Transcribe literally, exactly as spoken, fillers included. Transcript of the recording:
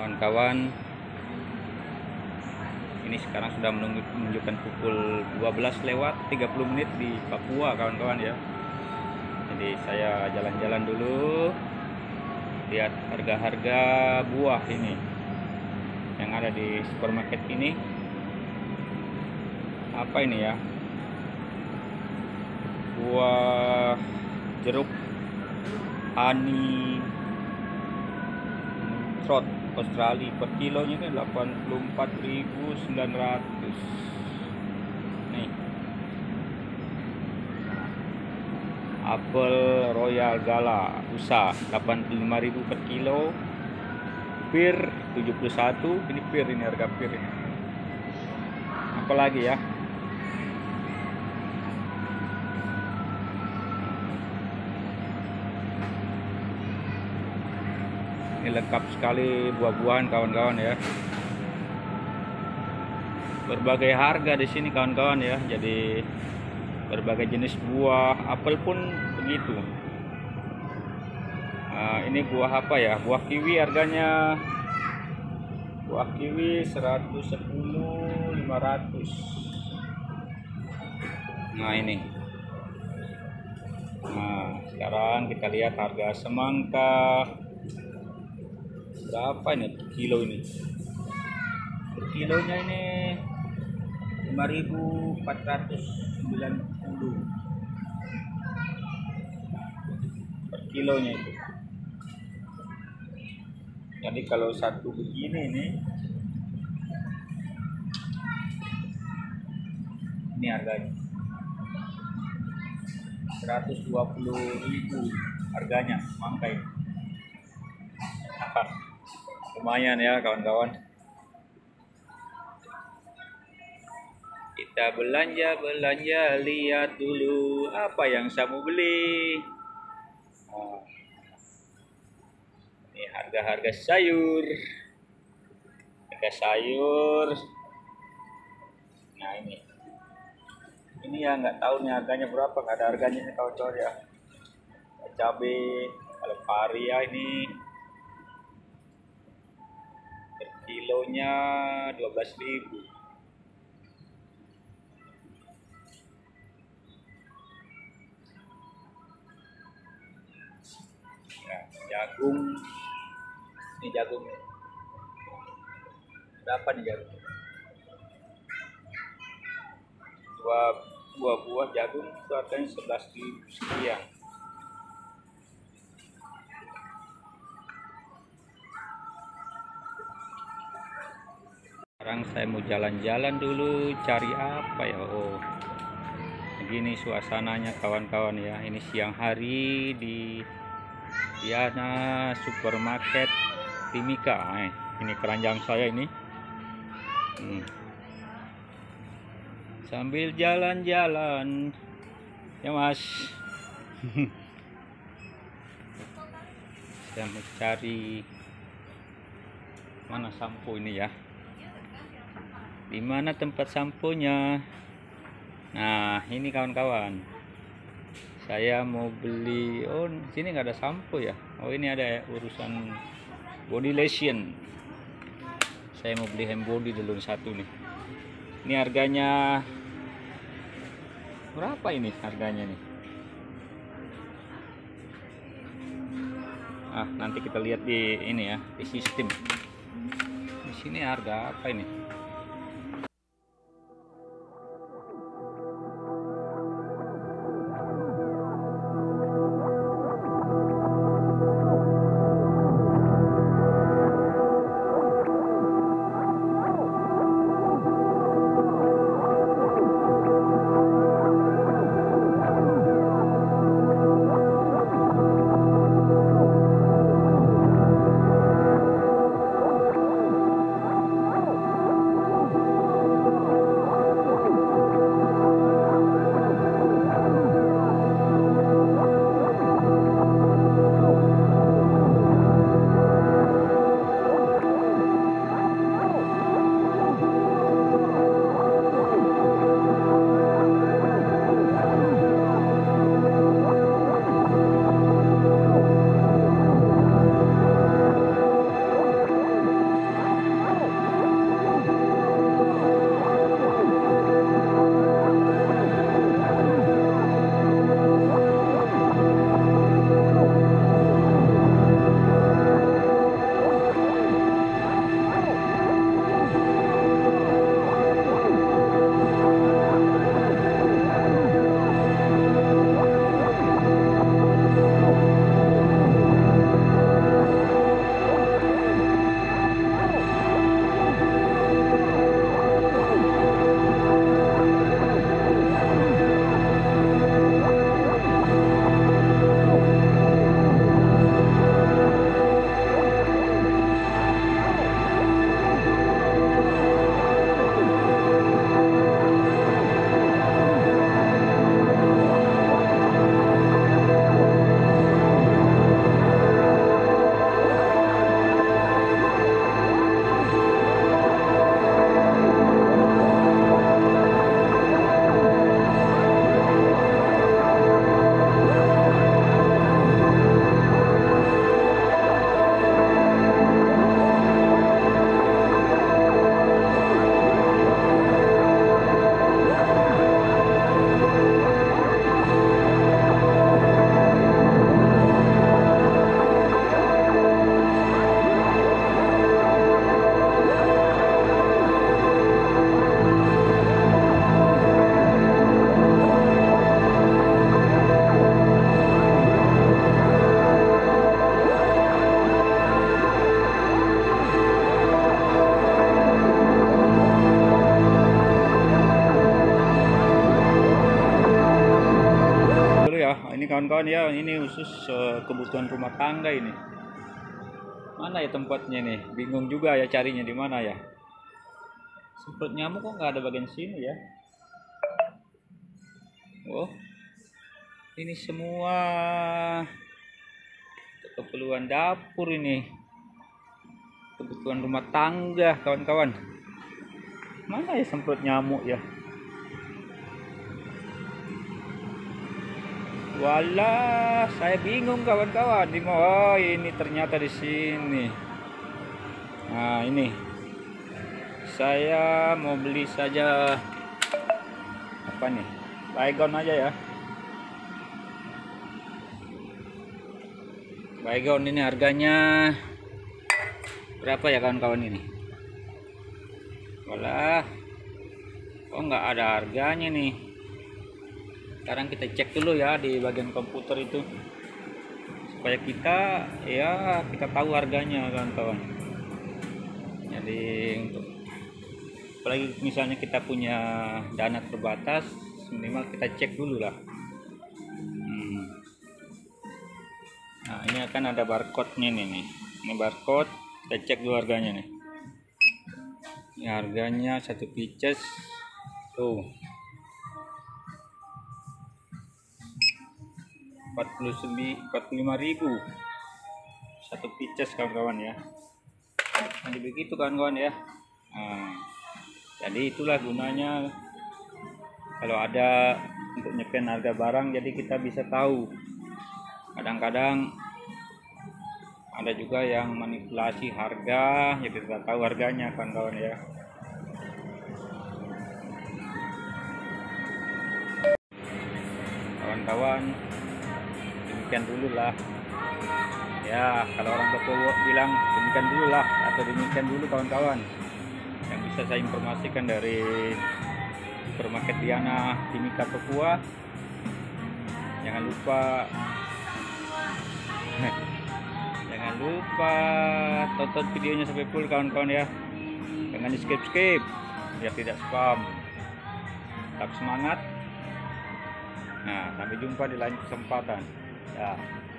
kawan-kawan. Ini sekarang sudah menunjukkan pukul dua belas lewat tiga puluh menit di Papua, kawan-kawan ya. Jadi saya jalan-jalan dulu, lihat harga-harga buah ini yang ada di supermarket ini. Apa ini ya? Buah jeruk honey trot Australia per kilonya kan delapan puluh empat ribu sembilan ratus. Nih. Apel Royal Gala U S A delapan puluh lima ribu per kilo. Pir tujuh puluh satu. Ini pir, ini harga pir ini. Apalagi ya? Ini lengkap sekali buah-buahan, kawan-kawan ya. Berbagai harga di sini, kawan-kawan ya. Jadi berbagai jenis buah, apel pun begitu. Nah, ini buah apa ya? Buah kiwi harganya, buah kiwi seratus sepuluh, lima ratus. Nah ini. Nah sekarang kita lihat harga semangka. Berapa ini kilo ini? Per kilonya ini lima ribu empat ratus sembilan puluh per kilonya itu. Jadi kalau satu begini ini, ini harganya seratus dua puluh ribu harganya semangka ini. Lumayan ya kawan-kawan. Kita belanja-belanja, lihat dulu apa yang saya mau beli. Oh. Ini harga-harga sayur. Harga sayur. Nah ini. Ini ya nggak tahu nih harganya berapa, nggak ada harganya nih kawan-kawan ya. Cabai, kalau paria ini kilonya dua belas ribu. Ya, jagung. Ini jagung. Berapa nih jagung? Dua buah-buah jagung itu harganya sebelas ribu sekian. Sekarang saya mau jalan-jalan dulu, cari apa ya? Oh, begini suasananya kawan-kawan ya. Ini siang hari di Diana Supermarket Timika. Eh, ini keranjang saya ini. Hmm. Sambil jalan-jalan, ya mas. Saya mau cari mana sampo ini ya. Di mana tempat samponya? Nah, ini kawan-kawan. Saya mau beli. Oh, sini nggak ada sampo ya. Oh, ini ada ya, urusan body lotion. Saya mau beli hand body dulu satu nih. Ini harganya berapa ini harganya nih? Ah, nanti kita lihat di ini ya, di sistem. Di sini harga apa ini? kawan-kawan ya, ini khusus uh, kebutuhan rumah tangga ini. Mana ya tempatnya nih, bingung juga ya carinya di mana ya. Semprot nyamuk kok nggak ada bagian sini ya. Oh, ini semua keperluan dapur ini, kebutuhan rumah tangga kawan-kawan. Mana ya semprot nyamuk ya. Walah, saya bingung kawan-kawan. Di oh, ini ternyata di sini. Nah, ini. Saya mau beli saja apa nih? Baygon aja ya. Baygon ini harganya berapa ya kawan-kawan ini? Walah. Kok nggak ada harganya nih? Sekarang kita cek dulu ya di bagian komputer itu, supaya kita ya kita tahu harganya kawan-kawan. Jadi untuk apalagi misalnya kita punya dana terbatas, minimal kita cek dulu lah. hmm. Nah, ini akan ada barcode-nya nih, nih ini barcode, kita cek dulu harganya nih. Ini harganya satu pieces tuh empat puluh lima ribu satu pieces kawan-kawan ya. Jadi begitu kawan-kawan ya. Nah, jadi itulah gunanya kalau ada untuk nyepen harga barang, jadi kita bisa tahu. Kadang-kadang ada juga yang manipulasi harga, jadi kita tahu harganya kawan-kawan ya. Kawan-kawan, demikian dulu lah ya, kalau orang Papua bilang demikian dulu lah, atau demikian dulu kawan-kawan yang bisa saya informasikan dari supermarket Diana Timika Papua. Jangan lupa jangan lupa tonton videonya sampai full kawan-kawan ya, jangan di skip skip biar tidak spam. Tetap semangat. Nah, sampai jumpa di lain kesempatan ya.